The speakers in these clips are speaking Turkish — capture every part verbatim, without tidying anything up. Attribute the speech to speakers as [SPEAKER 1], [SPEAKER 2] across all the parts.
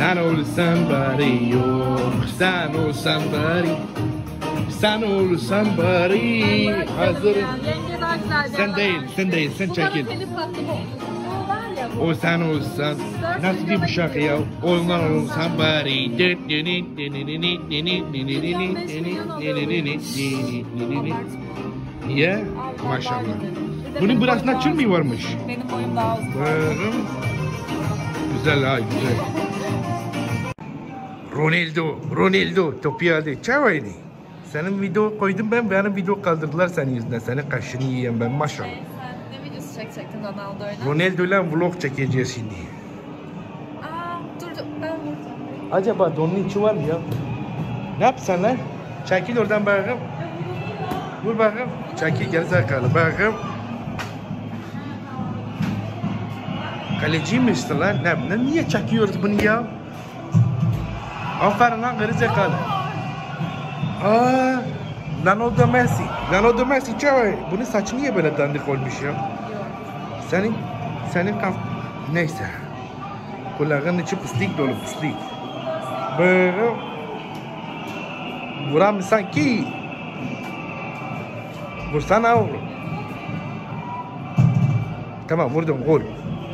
[SPEAKER 1] Sen olsan bari yok. Sen olsan bari. Sen olsan bari. Hazır. Sen değil, sen değil, sen çekil. O sen olsan. Nasıl bir şarkı ya? Onlar olsan bari. Ya maşallah. Bunun burasına çın mı varmış?
[SPEAKER 2] Benim boyum daha uzun.
[SPEAKER 1] Güzel ha, güzel. Ronaldo, Ronaldo topu aldı. Çavaydı. Senin video koydum ben, benim video kaldırdılar senin yüzünden. Senin kaşını yiyeyim ben maşallah.
[SPEAKER 2] Sen ne videosu çekecektin Ronaldo'yla?
[SPEAKER 1] Ronaldo ile vlog çekeceğiz şimdi.
[SPEAKER 2] Aa, dur dur ben vuracağım.
[SPEAKER 1] Acaba donun içi var mı ya? Ne yapsan lan? Çekil oradan bakayım. Vur bakayım. Çekil gerizekalı bakayım. Kaleci mi işte lan? Ne, ne, niye çekiyoruz bunu ya? Aferin lan gerizekalı. Aa, Ronaldo Messi. Ronaldo Messi çay. Bunun saçı niye böyle dandik olmuş ya? Senin, senin kaf... Neyse. Kulağın içi pislik dolu pislik. Böyle... Vuram sanki. Vursana oğlum. Tamam vurdum gol.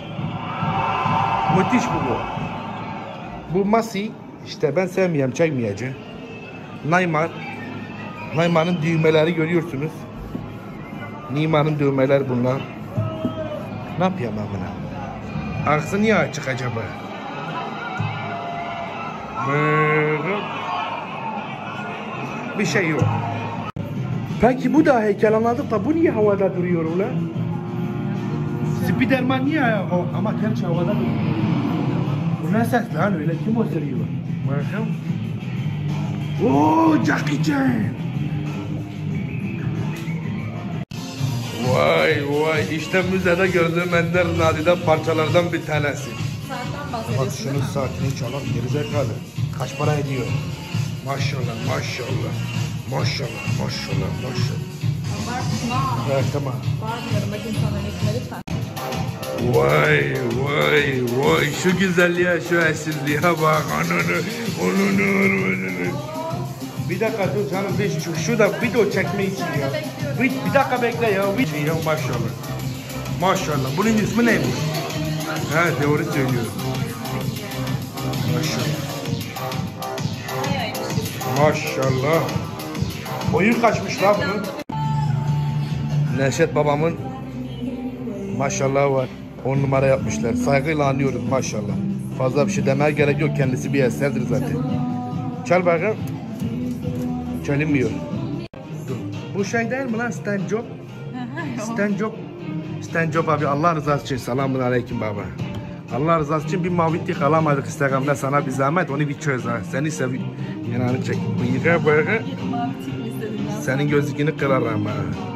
[SPEAKER 1] Müthiş bu gol. Bu Messi işte ben sevmeyeyim çekmeyeceğim. Neymar. Neymar'ın düğmeleri görüyorsunuz. Neymar'ın düğmeleri bunlar. Ne yapayım ben buna? Ağzı niye açık acaba? Bir şey yok. Peki bu da heykel anladık da bu niye havada duruyor ulan? Spiderman niye o ama gerçi havada duruyor. Bu ne ses lan öyle kim o sürüyor? Bakın. Ooo Jackie Chan. Vay vay işte müzede gördüğüm ender nadide parçalardan bir tanesi.
[SPEAKER 2] Saatten bahsediyorsun.
[SPEAKER 1] Bak şunun saatini çalar gerizekalı. Kaç para ediyor? Maşallah maşallah. Maşallah maşallah maşallah.
[SPEAKER 2] Abartma.
[SPEAKER 1] Evet tamam.
[SPEAKER 2] Bağırmıyorum bakın sana lütfen lütfen.
[SPEAKER 1] Vay vay vay şu güzelliğe şu eşsizliğe bak ananı onunu onunu. Bir dakika dur canım bir şu, şu da video çekme için ya. Bir, bir dakika bekle ya. Bir, ya maşallah. Maşallah. Bunun ismi neymiş? He doğru söylüyorum. Maşallah. Maşallah. Boyu kaçmış la bunun. Neşet babamın maşallah var. On numara yapmışlar. Saygıyla anlıyoruz maşallah. Fazla bir şey demeye gerek yok. Kendisi bir eserdir zaten. Çal bakayım. Çalınmıyor. Dur. Bu şey değil mi lan Stan Job? Stan Job. Stan Job abi Allah rızası için selamun aleyküm baba. Allah rızası için bir mavitik alamadık Instagram'da sana bir zahmet onu bir çöz ha. Seni sevi... Yanağını çek. Bıyığa bıyığa. Senin gözlüğünü kırar ama.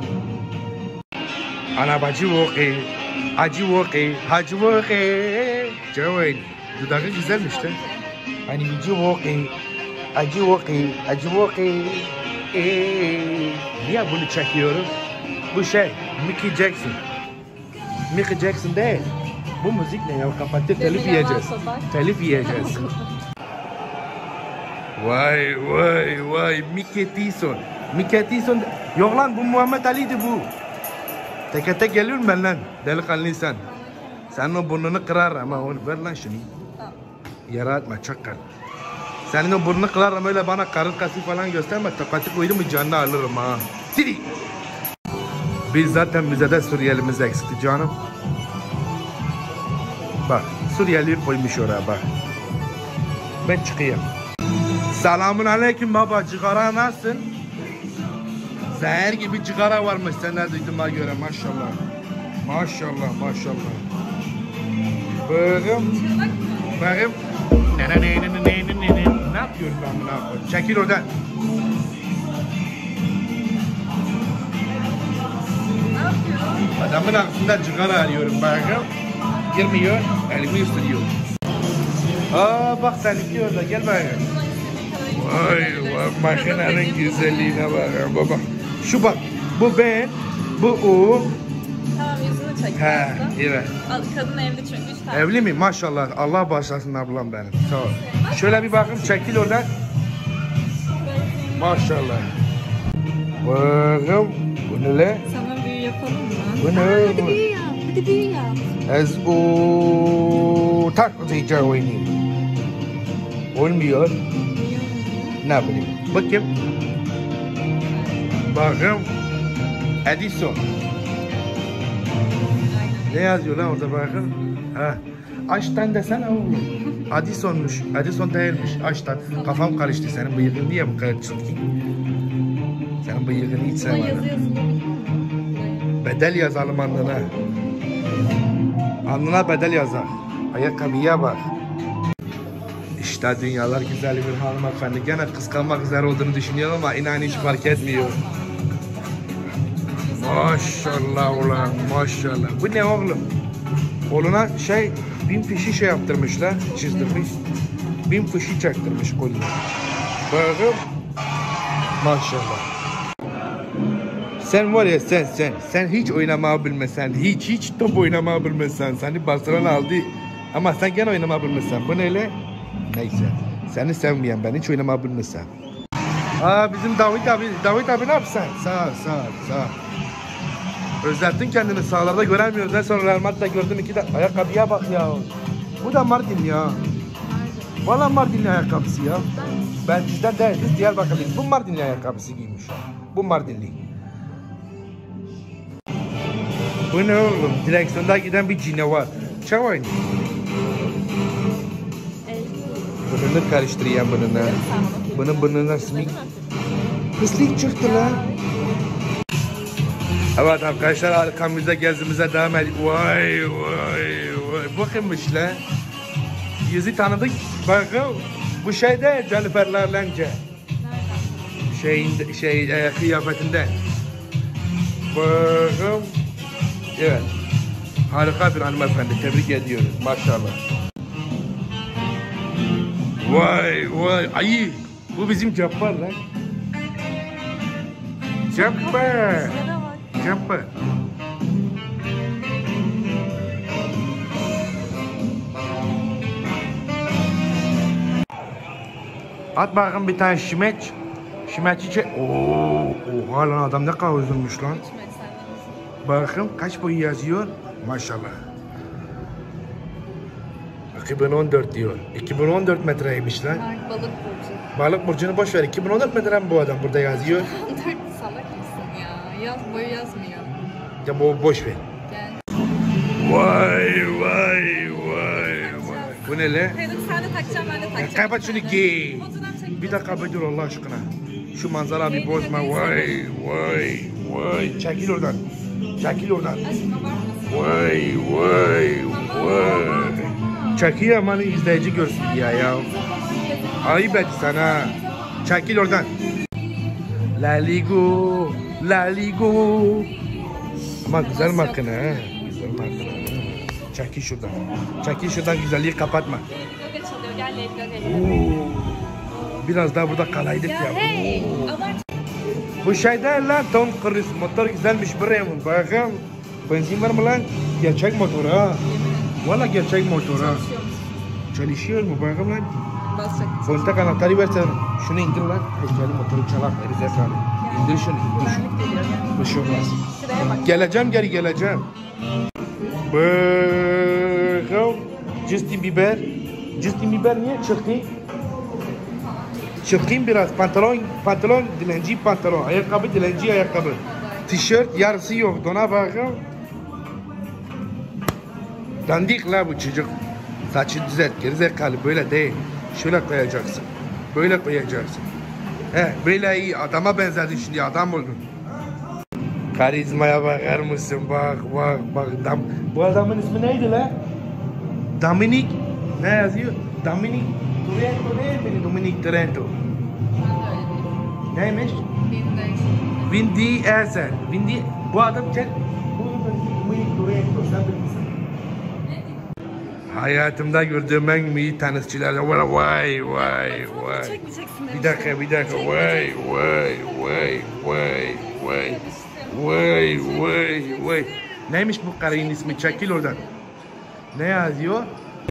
[SPEAKER 1] Ana bacı voki. Acı voki. Hacı voki. Cevay. Dudağı güzelmiş de. Hani bacı voki. Acı voki. Acı voki. Eee. Niye bunu çekiyorum? Bu şey. Mickey Jackson. Mickey Jackson değil. Bu müzik ne ya? Kapattık telif yiyeceğiz. Telif yiyeceğiz. Vay vay vay Mickey Tyson. Mickey Tyson. Yok lan bu Muhammed Ali'di bu. Teke tek geliyor mu ben lan? Delikanlı sen. Senin o burnunu kırar ama onu ver lan şunu. Yara atma çakal. Senin o burnunu kırarım öyle bana karın kası falan gösterme. Tokatı koydum mu canını alırım ha. Sidi. Biz zaten müzede Suriyelimiz eksikti canım. Bak Suriyeli koymuş oraya bak. Ben çıkayım. Selamun aleyküm baba. Cigara nasılsın? Zehir gibi cigara varmış senden duyduğuma göre maşallah. Maşallah maşallah. Bakım. Bakım. Ne yapıyorum ben buna? Çekil oradan. Adamın aklında cigara arıyorum bakım. Girmiyor, elimi ısırıyor. Aa bak seninki orada, gel bakayım. Vay vay makinenin güzelliğine bakın baba. Şu bak, bu ben, bu o.
[SPEAKER 2] Tamam yüzünü çekiyor
[SPEAKER 1] He,
[SPEAKER 2] aslında.
[SPEAKER 1] evet.
[SPEAKER 2] Al- Kadın evli çünkü üç tane.
[SPEAKER 1] Evli mi? Maşallah. Allah bağışlasın ablam benim. Sağ ol. Şöyle bir bakın, çekil oradan. Maşallah. Bakın. Bu ne le?
[SPEAKER 2] Sana büyü yapalım mı?
[SPEAKER 1] Bu ne?
[SPEAKER 2] Hadi büyü yap. Hadi büyü yap.
[SPEAKER 1] Ez o taklayacağım oynayayım. Olmuyor. Ne bileyim. Bakayım. Bakın. Edison. Ne yazıyor lan orada bakın? Ha. Açtan desene oğlum. Edison'muş. Edison değilmiş. Açtan. Kafam karıştı. Senin bıyığın niye bu kadar çirkin? Senin bıyığını hiç
[SPEAKER 2] Buna
[SPEAKER 1] sevmedim.
[SPEAKER 2] yazı yazılır.
[SPEAKER 1] Bedel yazalım alnına. Alnına bedel yazar. Ayakkabıya bak. İşte dünyalar güzel bir hanımefendi. Gene kıskanmak üzere olduğunu düşünüyor ama inan hiç fark etmiyor. Maşallah ulan maşallah. Bu ne oğlum? Oğluna şey bin fişi şey yaptırmışlar. Çizdirmiş. Bin fişi çektirmiş koluna. Bakın. Maşallah. Sen var ya sen sen sen hiç oynamayı bilmesen, hiç hiç top oynamayı bilmesen, seni Barcelona aldı ama sen gene oynamayı bilmesen. Bu neyle? Neyse. Seni sevmeyen ben hiç oynamayı bilmesen. Aa bizim David abi, David abi ne yapsan? Sağ ol, sağ ol, sağ ol. Özlettin kendini, sahalarda göremiyoruz. En son Real Madrid'de gördüm iki de ayakkabıya bak ya. Bu da Mardin ya. Valla Mardinli ayakkabısı ya. Ben bizden değil, biz Diyarbakırlıyız. Bu Mardinli ayakkabısı giymiş. Bu Mardinli. Bu ne oğlum? Direksiyonda giden bir cine var. Çavay. Bununu karıştırayım bununla. Bunun bununla simik. Pislik çıktı lan. Evet arkadaşlar arkamızda gezimize devam ediyor. Vay vay vay. Bakınmış lan. Yüzü tanıdık. Bakın. Bu şeyde Califerler Lence. Şeyin şey e, kıyafetinde. Bakın. Evet. Harika bir hanımefendi. Tebrik ediyoruz. Maşallah. Vay vay. Ayı. Bu bizim Cabbar lan. Cabbar. Cabbar. At bakın bir tane şimeç. Şimeç içe. Oo, oha lan adam ne kadar uzunmuş lan. Bakın kaç boyu yazıyor? Maşallah. iki bin on dört diyor. iki bin on dört metreymiş lan.
[SPEAKER 2] Balık burcu.
[SPEAKER 1] Balık burcunu boş ver. iki bin on dört metre mi bu adam burada yazıyor?
[SPEAKER 2] Dört salak mısın ya? Yaz boyu yazmıyor.
[SPEAKER 1] Ya bu boş ver.
[SPEAKER 2] Gel.
[SPEAKER 1] Vay vay vay vay. Bu ne le?
[SPEAKER 2] Hayır sen de takacağım ben de takacağım.
[SPEAKER 1] Kapat şunu ki.
[SPEAKER 2] Fotoğraf çek.
[SPEAKER 1] Bir dakika bir dur Allah aşkına. Şu manzara bir bozma. Vay vay vay. Çekil oradan. Çekil oradan.
[SPEAKER 2] Aşkım abartmasın.
[SPEAKER 1] Vay vay vay. Çekil aman izleyici görsün ya ya. Ayıp et sana. Çekil oradan. La Ligo. La Ligo. Ama güzel makine ha. Güzel makine. Çekil şuradan. Çekil şuradan güzelliği kapatma.
[SPEAKER 2] Lady Gaga çalıyor gel Lady Gaga gel.
[SPEAKER 1] Oo. Biraz daha burada kalaydık ya.
[SPEAKER 2] Ya hey abart.
[SPEAKER 1] Bu şey değil lan Tom Cruise. Motor güzelmiş buraya mı? Bakın. Benzin var mı lan? Gerçek motor ha. Valla gerçek motor ha. Çalışıyor mu? Bakın lan.
[SPEAKER 2] Basacak.
[SPEAKER 1] Kontak anahtarı versen. Şunu indir lan. Heykeli motoru çalak. Erizekalı. İndir şunu. İndir şunu.
[SPEAKER 2] Güvenlik geliyor gel.
[SPEAKER 1] Bir şey olmaz.
[SPEAKER 2] Şuraya bak.
[SPEAKER 1] Geleceğim geri geleceğim. Bakın. Justin Bieber. Justin Bieber niye çıktı? Çıkayım biraz. Pantolon, pantolon, dilenci pantolon. Ayakkabı, dilenci ayakkabı. Tişört yarısı yok. Dona bakın. Dandik la bu çocuk. Saçı düzelt. Gerizekalı böyle değil. Şöyle koyacaksın. Böyle koyacaksın. He, böyle iyi. Adama benzedin şimdi. Adam oldun. Karizmaya bakar mısın? Bak, bak, bak. Dam bu adamın ismi neydi la? Dominic. Ne yazıyor? Dominic Torrento değil mi? Dominic Torrento. Neymiş? Vin Diesel. Vin Diesel. Bu adam çek. Bu Dominic Torrento. Sen bilirsin. Hayatımda gördüğüm en iyi tenisçiler. Vay vay vay vay.
[SPEAKER 2] Çekmeyeceksin
[SPEAKER 1] Bir dakika bir dakika. Vay vay vay vay vay. Vay vay vay. Neymiş bu karının ismi? Çekil oradan. Ne yazıyor?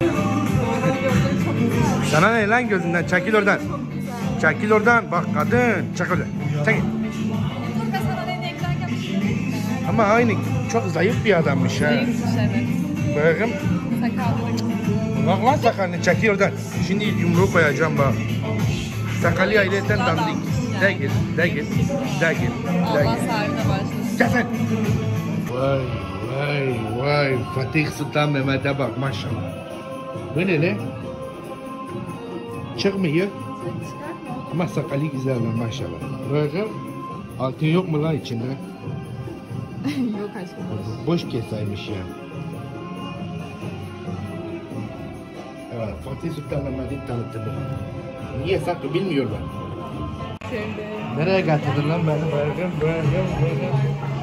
[SPEAKER 1] Sana ne lan gözünden? Çekil oradan. Çekil oradan. Bak kadın. Çek oradan. Çekil.
[SPEAKER 2] Dur ben sana ne eklerken
[SPEAKER 1] Ama aynı çok zayıf bir adammış ha.
[SPEAKER 2] Değilmiş evet.
[SPEAKER 1] Bakın.
[SPEAKER 2] Sakallı.
[SPEAKER 1] Bak lan sakalını çekil oradan. Şimdi yumruğu koyacağım bak. Sakalı aileten dandik. De git, de git, de git, de
[SPEAKER 2] Allah
[SPEAKER 1] git.
[SPEAKER 2] sarına başlasın.
[SPEAKER 1] Gel sen. Vay vay vay. Fatih Sultan Mehmet'e bak maşallah. Bu ne lan? Çıkmıyor. Ama sakalı güzel lan maşallah. Bakın. Altın yok mu lan içinde?
[SPEAKER 2] Yok aşkım.
[SPEAKER 1] Boş kesaymış ya. Evet, Fatih Sultan Mehmet'i tanıttı. Niye saklı bilmiyorlar.
[SPEAKER 2] Şöyle.
[SPEAKER 1] Nereye getirdin lan beni? Bakın, bakın, bakın.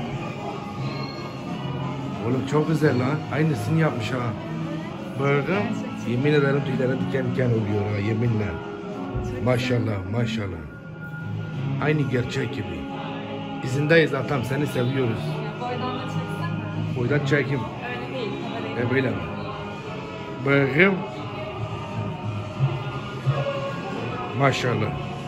[SPEAKER 1] Oğlum çok güzel lan. Aynısını yapmış ha. Bakın. Yemin ederim tüylerim diken diken oluyor ha yeminle. Maşallah, maşallah. Aynı gerçek gibi. İzindeyiz atam, seni seviyoruz.
[SPEAKER 2] Ya boydan da çeksene.
[SPEAKER 1] Boydan çekim.
[SPEAKER 2] Öyle değil. Kamerayı.
[SPEAKER 1] E böyle mi? Bakın. Maşallah.